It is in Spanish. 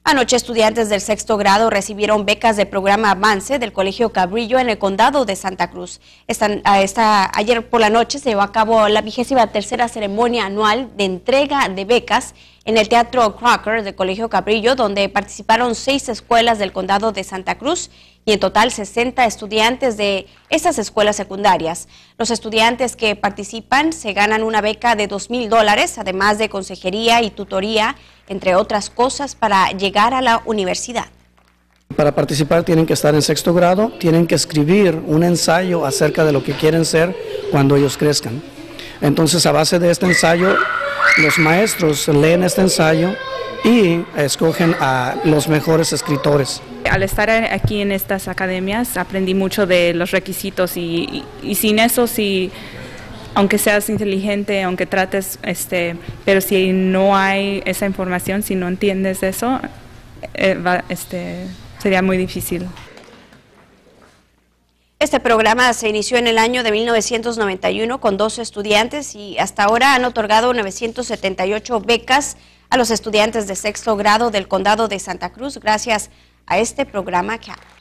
Anoche, estudiantes del sexto grado recibieron becas del programa Avance del Colegio Cabrillo en el condado de Santa Cruz. Ayer por la noche se llevó a cabo la 23ª ceremonia anual de entrega de becas en el Teatro Crocker del Colegio Cabrillo, donde participaron 6 escuelas del condado de Santa Cruz y en total 60 estudiantes de estas escuelas secundarias. Los estudiantes que participan se ganan una beca de $2,000, además de consejería y tutoría, entre otras cosas, para llegar a la universidad. Para participar tienen que estar en sexto grado, tienen que escribir un ensayo acerca de lo que quieren ser cuando ellos crezcan. Entonces, a base de este ensayo, los maestros leen este ensayo y escogen a los mejores escritores. Al estar aquí en estas academias aprendí mucho de los requisitos y sin eso, aunque seas inteligente, aunque trates, pero si no hay esa información, si no entiendes eso, sería muy difícil. Este programa se inició en el año de 1991 con 12 estudiantes y hasta ahora han otorgado 978 becas a los estudiantes de sexto grado del condado de Santa Cruz gracias a este programa CAP.